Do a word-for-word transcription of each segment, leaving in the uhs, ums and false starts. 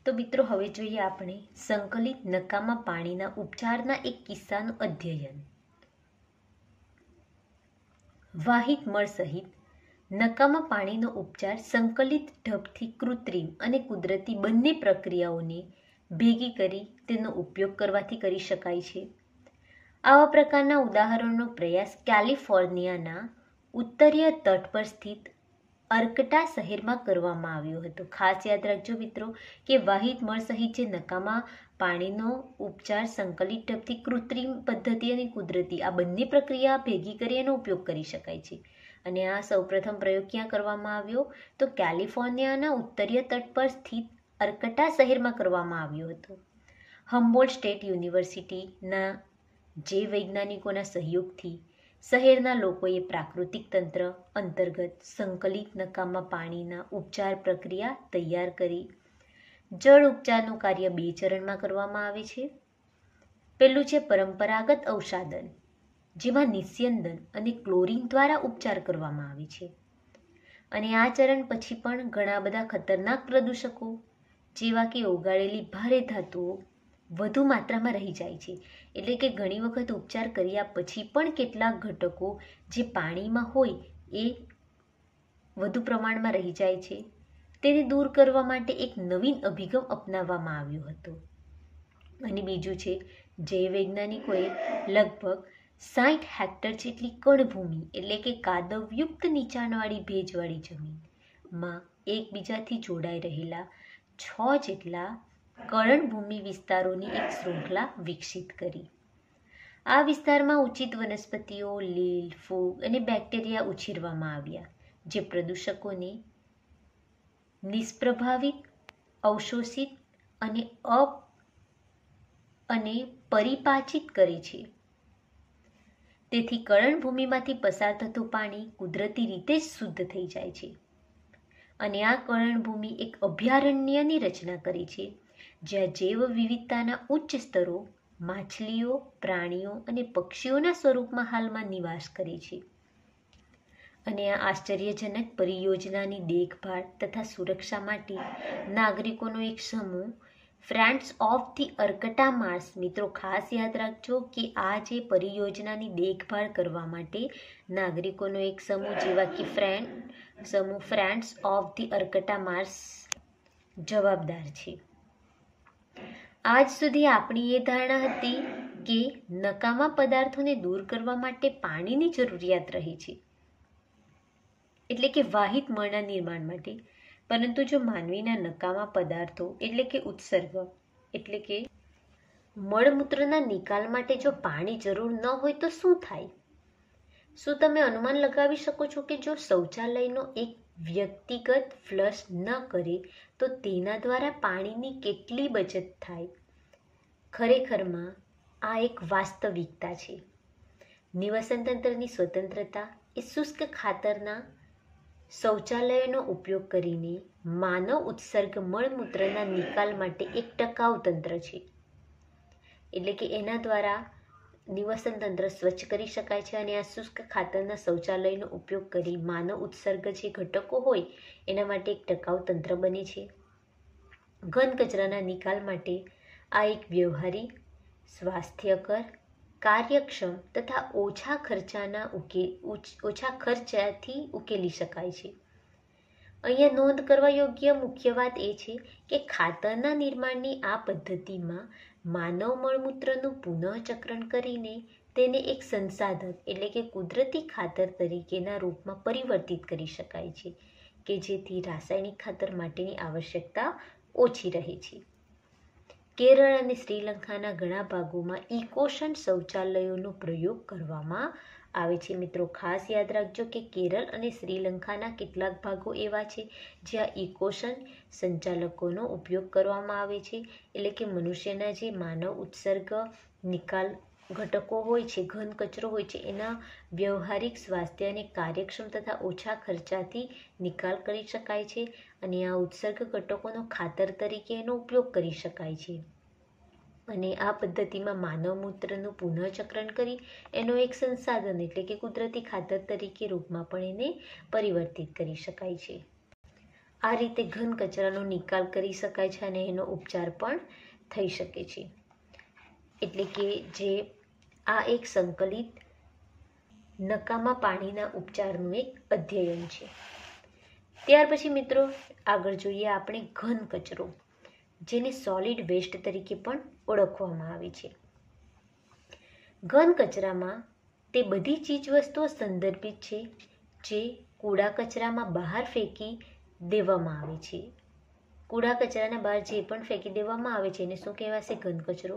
તો મિત્રો હવે જોઈએ આપણે સંકલિત નકામા પાણીના ઉપચારના એક કિસ્સાનું અધ્યયન. વાહિત મળ સહિત નકામા પાણીનો ઉપચાર સંકલિત ઢબથી કૃત્રિમ અને કુદરતી બંને પ્રક્રિયાઓને ભેગી કરી તેનો ઉપયોગ કરવાથી કરી શકાય છે. આવા પ્રકારના ઉદાહરણનો પ્રયાસ કેલિફોર્નિયાના ઉત્તરીય તટ પર સ્થિત અર્કટા શહેરમાં કરવામાં આવ્યો હતો. ખાસ યાદ રાખજો મિત્રો કે વાહિત મળ સહિત જે નકામા પાણીનો ઉપચાર સંકલિત ઢબથી કૃત્રિમ પદ્ધતિ અને કુદરતી આ બંને પ્રક્રિયા ભેગી કરી એનો ઉપયોગ કરી શકાય છે. અને આ સૌપ્રથમ પ્રયોગ ક્યાં કરવામાં આવ્યો? તો કેલિફોર્નિયાના ઉત્તરીય તટ પર સ્થિત અર્કટા શહેરમાં કરવામાં આવ્યો હતો. હમ્બોલ્ટ સ્ટેટ યુનિવર્સિટીના જે વૈજ્ઞાનિકોના સહયોગથી શહેરના લોકોએ પ્રાકૃતિક તંત્ર અંતર્ગત સંકલિત નકામા પાણીના ઉપચાર પ્રક્રિયા તૈયાર કરી. જળ ઉપચારનું કાર્ય બે ચરણમાં કરવામાં આવે છે. પહેલું છે પરંપરાગત અવસાદન, જેમાં નિસ્યંદન અને ક્લોરીન દ્વારા ઉપચાર કરવામાં આવે છે. અને આ ચરણ પછી પણ ઘણા બધા ખતરનાક પ્રદૂષકો જેવા કે ઓગાળેલી ભારે ધાતુઓ વધુ માત્રામાં રહી જાય છે. એટલે કે ઘણી વખત ઉપચાર કર્યા પછી પણ કેટલાક ઘટકો જે પાણીમાં હોય એ વધુ પ્રમાણમાં રહી જાય છે. તેને દૂર કરવા માટે એક નવીન અભિગમ અપનાવવામાં આવ્યો હતો. અને બીજું છે જૈવ વૈજ્ઞાનિકોએ લગભગ સાઠ હેક્ટર જેટલી કણભૂમિ એટલે કે કાદવયુક્ત નીચાણવાળી ભેજવાળી જમીનમાં એકબીજાથી જોડાઈ રહેલા છ જેટલા કળણભૂમિ વિસ્તારોની એક શૃંખલા વિકસિત કરી. આ વિસ્તારમાં ઉચિત વનસ્પતિઓ, લીલ, ફૂગ અને બેક્ટેરિયા ઉછેરવામાં આવ્યા, જે પ્રદૂષકોને નિષ્પ્રભાવિત, અવશોષિત અને અપ અને પરિપાચિત કરે છે. તેથી કળણભૂમિમાંથી પસાર થતું પાણી કુદરતી રીતે જ શુદ્ધ થઈ જાય છે. અને આ કળણભૂમિ એક અભયારણ્યની રચના કરે છે, જ્યાં જૈવ વિવિધતાના ઉચ્ચ સ્તરો માછલીઓ, પ્રાણીઓ અને પક્ષીઓના સ્વરૂપમાં હાલમાં નિવાસ કરે છે. અને આ આશ્ચર્યજનક પરિયોજનાની દેખભાળ તથા સુરક્ષા માટે નાગરિકોનો એક સમૂહ friends of the Arcata Marsh, મિત્રો ખાસ યાદ રાખજો કે આ જે પરિયોજનાની દેખભાળ કરવા માટે નાગરિકોનો એક સમૂહ જેવા કે ફ્રેન્ડ સમૂહ friends of the Arcata Marsh જવાબદાર છે. આજ સુધી આપણી એ ધારણા હતી કે નકામા પદાર્થોને દૂર કરવા માટે પાણીની જરૂરિયાત રહે છે, એટલે કે વાહિત મળના નિર્માણ માટે. પરંતુ જો માનવીના નકામા પદાર્થો એટલે કે ઉત્સર્ગ એટલે કે મળમૂત્રના નિકાલ માટે જો પાણી જરૂર ન હોય તો શું થાય? શું તમે અનુમાન લગાવી શકો છો કે જો શૌચાલયનો એક વ્યક્તિગત ફ્લશ ન કરે તો તેના દ્વારા પાણીની કેટલી બચત થાય? ખરેખરમાં આ એક વાસ્તવિકતા છે. નિવસન તંત્રની સ્વતંત્રતા એ શુષ્ક ખાતરના શૌચાલયોનો ઉપયોગ કરીને માનવ ઉત્સર્ગ મળમૂત્રના નિકાલ માટે એક ટકાઉ તંત્ર છે. એટલે કે એના દ્વારા નિવસન તંત્ર સ્વચ્છ કરી શકાય છે. અને આ શુષ્ક ખાતરના શૌચાલયનો ઉપયોગ કરી માનવ ઉત્સર્ગ જે ઘટકો હોય એના માટે એક ટકાઉ તંત્ર બને છે. ઘન કચરાના નિકાલ માટે આ એક વ્યવહારિક, સ્વાસ્થ્યકર, કાર્યક્ષમ તથા ઓછા ખર્ચાના ઉકેલ ઓછા ખર્ચાથી ઉકેલી શકાય છે. અહીંયા નોંધ કરવા યોગ્ય મુખ્ય વાત એ છે કે ખાતરના નિર્માણની આ પદ્ધતિમાં માનવ મળમૂત્રનું પુનઃચક્રણ કરીને તેને એક સંસાધન એટલે કે કુદરતી ખાતર તરીકેના રૂપમાં પરિવર્તિત કરી શકાય છે, કે જેથી રાસાયણિક ખાતર માટેની આવશ્યકતા ઓછી રહે છે. કેરળ અને શ્રીલંકાના ઘણા ભાગોમાં ઇકોશન શૌચાલયોનો પ્રયોગ કરવામાં આવે છે. મિત્રો ખાસ યાદ રાખજો કે કેરળ અને શ્રીલંકાના કેટલાક ભાગો એવા છે જ્યાં ઇકોશન સંચાલકોનો ઉપયોગ કરવામાં આવે છે. એટલે કે મનુષ્યના જે માનવ ઉત્સર્ગ નિકાલ ઘટકો હોય છે, ઘન કચરો હોય છે, એના વ્યવહારિક, સ્વાસ્થ્ય અને કાર્યક્ષમ તથા ઓછા ખર્ચાથી નિકાલ કરી શકાય છે. અને આ ઉત્સર્ગ ઘટકોનો ખાતર તરીકે એનો ઉપયોગ કરી શકાય છે. અને આ પદ્ધતિમાં માનવ મૂત્રનું પુનઃચક્રણ કરી એનો એક સંસાધન એટલે કે કુદરતી ખાતર તરીકે રૂપમાં પણ એને પરિવર્તિત કરી શકાય છે. આ રીતે ઘન કચરાનો નિકાલ કરી શકાય છે અને એનો ઉપચાર પણ થઈ શકે છે. એટલે કે જે આ એક સંકલિત નકામા પાણીના ઉપચારનું એક અધ્યયન છે. ત્યાર પછી મિત્રો આગળ જોઈએ આપણે ઘન કચરો, જેને સોલિડ વેસ્ટ તરીકે પણ ઓળખવામાં આવે છે. ઘન કચરામાં તે બધી ચીજવસ્તુઓ સંદર્ભિત છે જે કૂડા કચરામાં બહાર ફેંકી દેવામાં આવે છે. કૂડા કચરાના બહાર જે પણ ફેંકી દેવામાં આવે છે એને શું કહેવાશે? ઘન કચરો.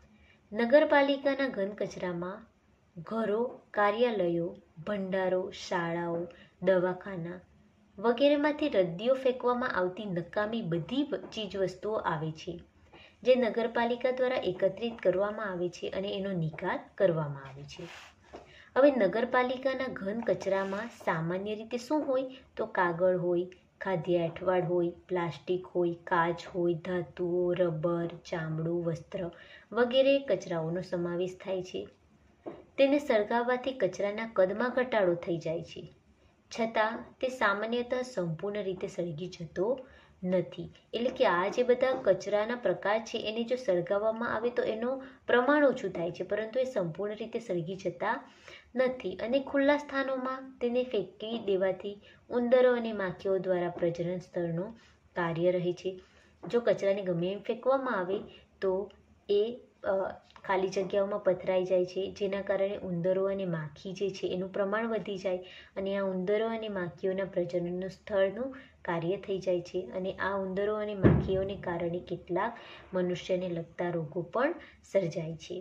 નગરપાલિકાના ઘન કચરામાં ઘરો, કાર્યાલયો, ભંડારો, શાળાઓ, દવાખાના વગેરેમાંથી રદ્દીઓ ફેંકવામાં આવતી નકામી બધી ચીજવસ્તુઓ આવે છે, જે નગરપાલિકા દ્વારા એકત્રિત કરવામાં આવે છે અને એનો નિકાલ કરવામાં આવે છે. હવે નગરપાલિકાના ઘન કચરામાં સામાન્ય રીતે શું હોય તો કાગળ હોય, ખાદ્ય અઠવાડ હોય, પ્લાસ્ટિક હોય, કાચ હોય, ધાતુઓ, રબર, ચામડું, વસ્ત્ર વગેરે કચરાઓનો સમાવેશ થાય છે. તેને સળગાવવાથી કચરાના કદમાં ઘટાડો થઈ જાય છે, છતાં તે સામાન્યતઃ સંપૂર્ણ રીતે સળગી જતો નથી. એટલે કે આ જે બધા કચરાના પ્રકાર છે એને જો સળગાવવામાં આવે તો એનું પ્રમાણ ઓછું થાય છે, પરંતુ એ સંપૂર્ણ રીતે સળગી જતા નથી. અને ખુલ્લા સ્થાનોમાં તેને ફેંકી દેવાથી ઉંદરો અને માખીઓ દ્વારા પ્રજનન સ્થળનું કાર્ય રહે છે. જો કચરાને ગમે એમ ફેંકવામાં આવે તો એ ખાલી જગ્યાઓમાં પથરાઈ જાય છે, જેના કારણે ઉંદરો અને માખી જે છે એનું પ્રમાણ વધી જાય અને આ ઉંદરો અને માખીઓના પ્રજનનનું સ્થળનું કાર્ય થઈ જાય છે. અને આ ઉંદરો અને માખીઓને કારણે કેટલાક મનુષ્યને લગતા રોગો પણ સર્જાય છે.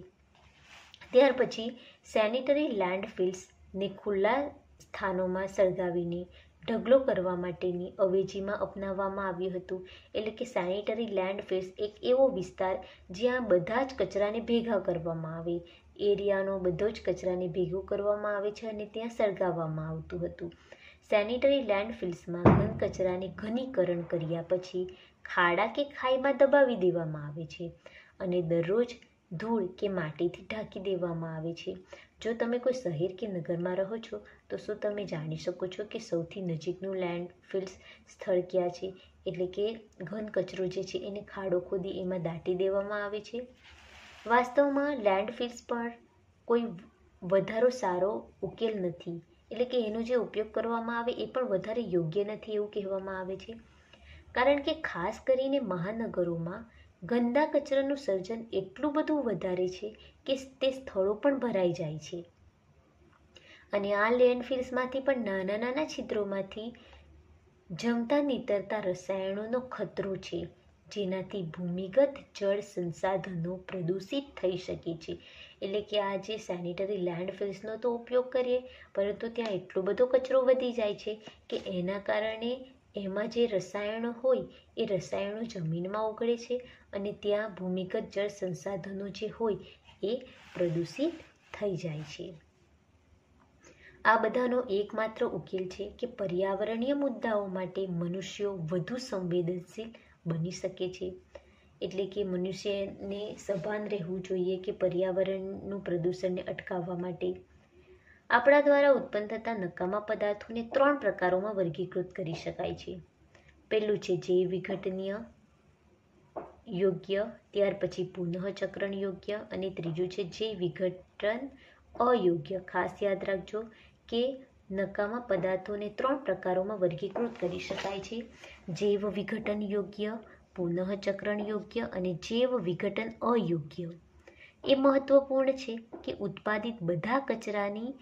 ત્યાર પછી સેનિટરી લેન્ડફિલ્સને ખુલ્લા સ્થાનોમાં સળગાવીને ઢગલો કરવા માટેની અવેજીમાં અપનાવવામાં આવ્યું હતું. એટલે કે સેનિટરી લેન્ડફિલ્સ એક એવો વિસ્તાર જ્યાં બધા જ કચરાને ભેગા કરવામાં આવે, એરિયાનો બધો જ કચરાને ભેગો કરવામાં આવે છે અને ત્યાં સળગાવવામાં આવતું હતું. સેનિટરી લેન્ડફિલ્સમાં ઘન કચરાને ઘનીકરણ કર્યા પછી ખાડા કે ખાઈમાં દબાવી દેવામાં આવે છે અને દરરોજ ધૂળ કે માટીથી ઢાંકી દેવામાં આવે છે. જો તમે કોઈ શહેર કે નગરમાં રહો છો તો શું તમે જાણી શકો છો કે સૌથી નજીકનું લેન્ડફિલ્સ સ્થળ ક્યાં છે? એટલે કે ઘન કચરો જે છે એને ખાડો ખોદી એમાં દાટી દેવામાં આવે છે. વાસ્તવમાં લેન્ડફિલ્સ પર કોઈ વધારો સારો ઉકેલ નથી. એટલે કે એનો જે ઉપયોગ કરવામાં આવે એ પણ વધારે યોગ્ય નથી એવું કહેવામાં આવે છે, કારણ કે ખાસ કરીને મહાનગરોમાં ગંદા કચરાનું સર્જન એટલું બધું વધારે છે કે તે સ્થળો પણ ભરાઈ જાય છે અને આ લેન્ડફિલ્સમાંથી પણ નાના નાના છિદ્રોમાંથી જમતા નીતરતા રસાયણોનો ખતરો છે, જેનાથી ભૂમિગત જળ સંસાધનો પ્રદૂષિત થઈ શકે છે. એટલે કે આ જે સેનિટરી લેન્ડફિલ્સનો તો ઉપયોગ કરીએ, પરંતુ ત્યાં એટલો બધો કચરો વધી જાય છે કે એના કારણે એમાં જે રસાયણો હોય એ રસાયણો જમીનમાં ઓગળે છે અને ત્યાં ભૂમિગત જળ સંસાધનો જે હોય એ પ્રદૂષિત થઈ જાય છે. આ બધાનો એકમાત્ર ઉકેલ છે કે પર્યાવરણીય મુદ્દાઓ માટે મનુષ્યો વધુ સંવેદનશીલ બની શકે છે. એટલે કે મનુષ્યને સભાન રહેવું જોઈએ કે પર્યાવરણનું પ્રદૂષણને અટકાવવા માટે. આપણા દ્વારા ઉત્પન્ન થતા નકામા પદાર્થોને ત્રણ પ્રકારોમાં વર્ગીકૃત કરી શકાય છે. પહેલું છે જૈવ વિઘટનીય યોગ્ય, ત્યાર પછી પુનઃચક્રણ યોગ્ય અને ત્રીજું છે જૈવ વિઘટન અયોગ્ય. ખાસ યાદ રાખજો કે નકામા પદાર્થોને ત્રણ પ્રકારોમાં વર્ગીકૃત કરી શકાય છે: જૈવ વિઘટન યોગ્ય, પુનઃચક્રણ યોગ્ય અને જૈવ વિઘટન અયોગ્ય. એ મહત્વપૂર્ણ છે કે ઉત્પાદિત બધા કચરાની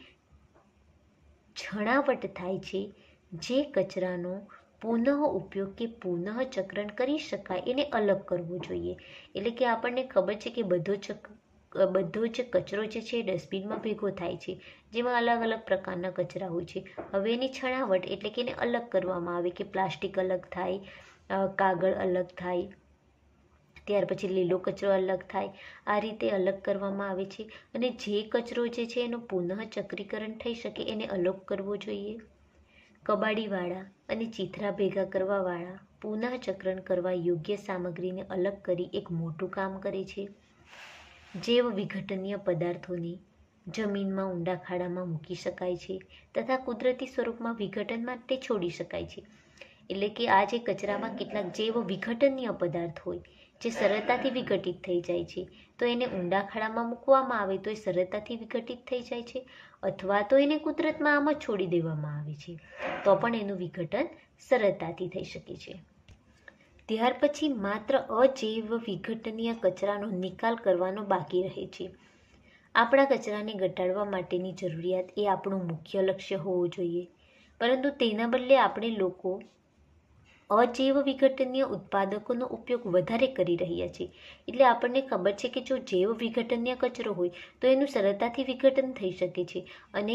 છણાવટ થાય છે. જે કચરાનો પુનઃ ઉપયોગ કે પુનઃચક્રણ કરી શકાય એને અલગ કરવો જોઈએ. એટલે કે આપણને ખબર છે કે બધો ચક બધો જ કચરો જે છે એ ડસ્ટબિનમાં ભેગો થાય છે, જેમાં અલગ અલગ પ્રકારના કચરા હોય છે. હવે એની છણાવટ એટલે કે એને અલગ કરવામાં આવે કે પ્લાસ્ટિક અલગ થાય, કાગળ અલગ થાય, ત્યાર પછી લીલો કચરો અલગ થાય. આ રીતે અલગ કરવામાં આવે છે અને જે કચરો જે છે એનું પુનઃચક્રીકરણ થઈ શકે એને અલગ કરવો જોઈએ. કબાડીવાળા અને ચીથરા ભેગા કરવાવાળા પુનઃચક્રણ કરવા યોગ્ય સામગ્રીને અલગ કરી એક મોટું કામ કરે છે. જૈવ વિઘટનીય પદાર્થોને જમીનમાં ઊંડા ખાડામાં મૂકી શકાય છે તથા કુદરતી સ્વરૂપમાં વિઘટન માટે છોડી શકાય છે. એટલે કે આ જે કચરામાં કેટલાક જૈવ વિઘટનીય પદાર્થ હોય જે સરળતાથી વિઘટિત થઈ જાય છે, તો એને ઊંડા ખાડામાં મૂકવામાં આવે તો એ સરળતાથી વિઘટિત થઈ જાય છે, અથવા તો એને કુદરતમાં આમ જ છોડી દેવામાં આવે છે તો પણ એનું વિઘટન સરળતાથી થઈ શકે છે. ત્યાર પછી માત્ર અજૈવ વિઘટનીય કચરાનો નિકાલ કરવાનો બાકી રહે છે. આપણા કચરાને ઘટાડવા માટેની જરૂરિયાત એ આપણું મુખ્ય લક્ષ્ય હોવું જોઈએ, પરંતુ તેના બદલે આપણે લોકો અજૈવ વિઘટનીય ઉત્પાદકોનો ઉપયોગ વધારે કરી રહ્યા છે. એટલે આપણને ખબર છે કે જો જૈવ વિઘટનીય કચરો હોય તો એનું સરળતાથી વિઘટન થઈ શકે છે અને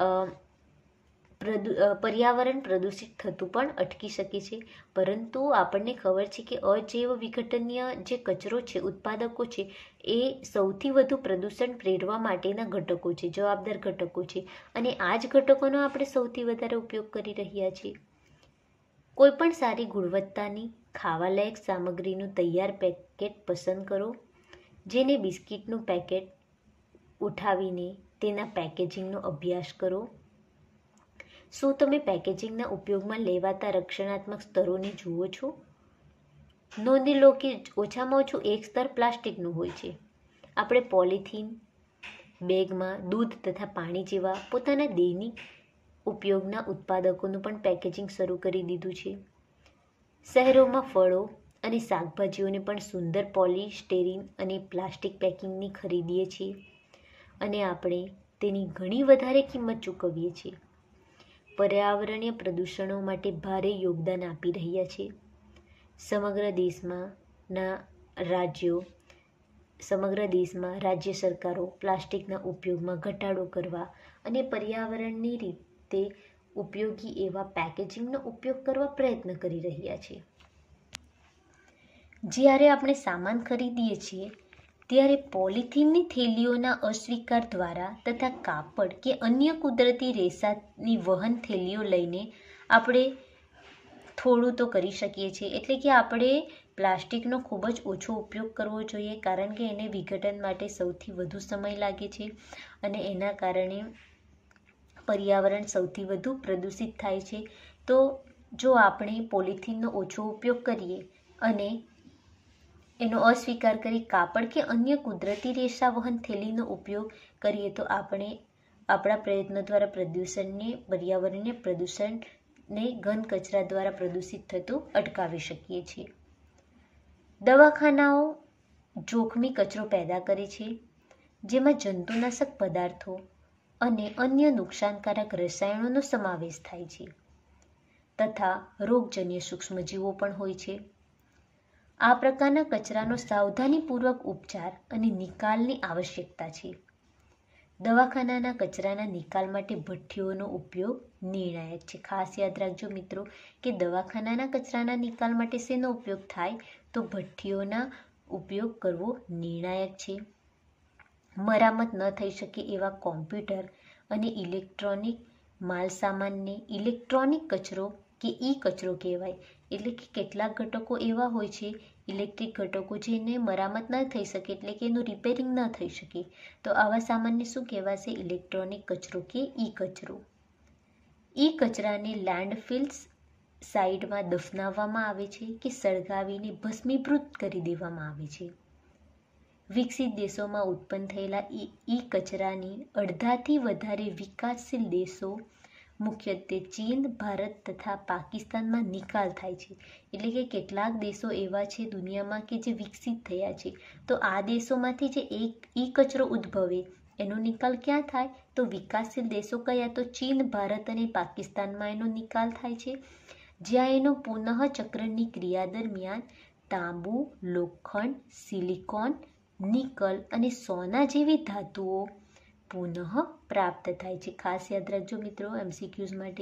પ્રદૂ પર્યાવરણ પ્રદૂષિત થતું પણ અટકી શકે છે. પરંતુ આપણને ખબર છે કે અજૈવ વિઘટનીય જે કચરો છે, ઉત્પાદકો છે, એ સૌથી વધુ પ્રદૂષણ પ્રેરવા માટેના ઘટકો છે, જવાબદાર ઘટકો છે, અને આ જ ઘટકોનો આપણે સૌથી વધારે ઉપયોગ કરી રહ્યા છીએ. કોઈ પણ સારી ગુણવત્તાની ખાવાલાયક સામગ્રીનું તૈયાર પેકેટ પસંદ કરો, જેને બિસ્કિટનું પેકેટ ઉઠાવીને તેના પેકેજિંગનો અભ્યાસ કરો. શું તમે પેકેજિંગના ઉપયોગમાં લેવાતા રક્ષણાત્મક સ્તરોને જુઓ છો? નોંધી લો કે ઓછામાં ઓછું એક સ્તર પ્લાસ્ટિકનું હોય છે. આપણે પોલિથીન બેગમાં દૂધ તથા પાણી જેવા પોતાના દૈનિક ઉપયોગના ઉત્પાદકોનું પણ પેકેજિંગ શરૂ કરી દીધું છે. શહેરોમાં ફળો અને શાકભાજીઓને પણ સુંદર પોલિસ્ટેરીન અને પ્લાસ્ટિક પેકિંગની ખરીદીએ છીએ અને આપણે તેની ઘણી વધારે કિંમત ચૂકવીએ છીએ. પર્યાવરણીય પ્રદૂષણો માટે ભારે યોગદાન આપી રહ્યા છે. સમગ્ર દેશમાં ના રાજ્યો સમગ્ર દેશમાં રાજ્ય સરકારો પ્લાસ્ટિકના ઉપયોગમાં ઘટાડો કરવા અને પર્યાવરણની રીતે ઉપયોગી એવા પેકેજિંગનો ઉપયોગ કરવા પ્રયત્ન કરી રહ્યા છે. જ્યારે આપણે સામાન ખરીદીએ છીએ ત્યારે પોલિથીનની થેલીઓના અસ્વીકાર દ્વારા તથા કાપડ કે અન્ય કુદરતી રેસાની વહન થેલીઓ લઈને આપણે થોડું તો કરી શકીએ છીએ. એટલે કે આપણે પ્લાસ્ટિકનો ખૂબ જ ઓછો ઉપયોગ કરવો જોઈએ, કારણ કે એને વિઘટન માટે સૌથી વધુ સમય લાગે છે અને એના કારણે પર્યાવરણ સૌથી વધુ પ્રદૂષિત થાય છે. તો જો આપણે પોલિથીનનો ઓછો ઉપયોગ કરીએ અને એનો અસ્વીકાર કરી કાપડ કે અન્ય કુદરતી રેસા વહન થેલીનો ઉપયોગ કરીએ તો આપણે આપણા પ્રયત્નો દ્વારા પ્રદૂષણને પર્યાવરણને પ્રદૂષણને ઘન કચરા દ્વારા પ્રદૂષિત થતું અટકાવી શકીએ છીએ. દવાખાનાઓ જોખમી કચરો પેદા કરે છે, જેમાં જંતુનાશક પદાર્થો અને અન્ય નુકસાનકારક રસાયણોનો સમાવેશ થાય છે તથા રોગજન્ય સૂક્ષ્મજીવો પણ હોય છે. આ પ્રકારના કચરાનો સાવધાનીપૂર્વક ઉપચાર અને નિકાલની આવશ્યકતા છે. દવાખાનાના કચરાના નિકાલ માટે ભઠ્ઠીઓનો ઉપયોગ નિર્ણાયક છે. ખાસ યાદ રાખજો મિત્રો કે દવાખાનાના કચરાના નિકાલ માટે શેનો ઉપયોગ થાય તો ભઠ્ઠીઓના ઉપયોગ કરવો નિર્ણાયક છે. મરામત ન થઈ શકે એવા કોમ્પ્યુટર અને ઇલેક્ટ્રોનિક માલસામાનને ઇલેક્ટ્રોનિક કચરો કે ઈ કચરો કહેવાય. એટલે કે કેટલાક ઘટકો એવા હોય છે, ઇલેક્ટ્રિક ઘટકો, જેને મરામત ન થઈ શકે, એટલે કે એનું રિપેરિંગ ન થઈ શકે, તો આવા સામાનને શું કહેવાશે? ઇલેક્ટ્રોનિક કચરો કે ઈ કચરો. ઈ કચરાને લેન્ડફિલ્સ સાઇટમાં દફનાવવામાં આવે છે કે સળગાવીને ભસ્મીભૂત કરી દેવામાં આવે છે. વિકસિત દેશોમાં ઉત્પન્ન થયેલા ઈ કચરાની અડધાથી વધારે વિકાસશીલ દેશો મુખ્યત્વે ચીન, ભારત તથા પાકિસ્તાનમાં નિકાલ થાય છે. એટલે કે કેટલાક દેશો એવા છે દુનિયામાં કે જે વિકસિત થયા છે, તો આ દેશોમાંથી જે એક ઈ કચરો ઉદ્ભવે એનો નિકાલ ક્યાં થાય તો વિકાસશીલ દેશો કયા તો ચીન, ભારત અને પાકિસ્તાનમાં એનો નિકાલ થાય છે, જ્યાં એનો પુનઃ ચક્રની ક્રિયા દરમિયાન તાંબુ, લોખંડ, સિલિકોન, નિકલ અને સોના જેવી ધાતુઓ પુનઃ પ્રાપ્ત થાય છે. ખાસ યાદ રાખજો મિત્રો એમસીક્યુઝ માટે.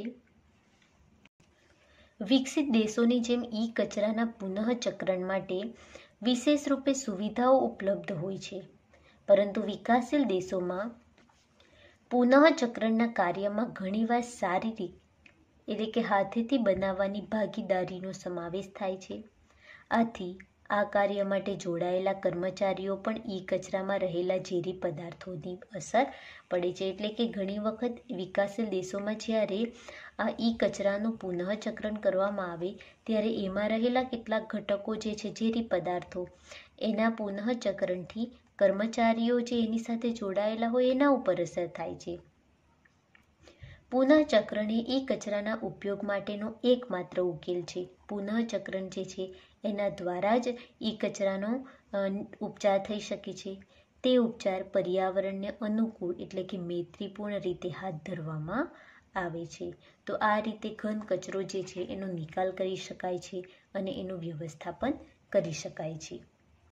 વિકસિત દેશોની જેમ ઈ કચરાના પુનઃ ચક્રણ માટે વિશેષ રૂપે સુવિધાઓ ઉપલબ્ધ હોય છે, પરંતુ વિકાસશીલ દેશોમાં પુનઃ ચક્રણના કાર્યમાં ઘણીવાર શારીરિક એટલે કે હાથેથી બનાવવાની ભાગીદારીનો સમાવેશ થાય છે. આથી આ કાર્ય માટે જોડાયેલા કર્મચારીઓ પણ ઈ કચરામાં રહેલા ઝેરી પદાર્થોની અસર પડે છે. એટલે કે ઘણી વખત વિકાસશીલ દેશોમાં જ્યારે આ ઈ કચરાનું પુનઃચક્રણ કરવામાં આવે ત્યારે એમાં રહેલા કેટલાક ઘટકો જે છે ઝેરી પદાર્થો એના પુનઃચક્રણથી કર્મચારીઓ જે એની સાથે જોડાયેલા હોય એના ઉપર અસર થાય છે. પુનઃચક્રણ એ ઈ કચરાના ઉપયોગ માટેનો એકમાત્ર ઉકેલ છે. પુનઃચક્રણ જે છે એના દ્વારા જ ઈ કચરાનો ઉપચાર થઈ શકે છે. તે ઉપચાર પર્યાવરણને અનુકૂળ એટલે કે મૈત્રીપૂર્ણ રીતે હાથ ધરવામાં આવે છે. તો આ રીતે ઘન કચરો જે છે એનો નિકાલ કરી શકાય છે અને એનું વ્યવસ્થાપન કરી શકાય છે.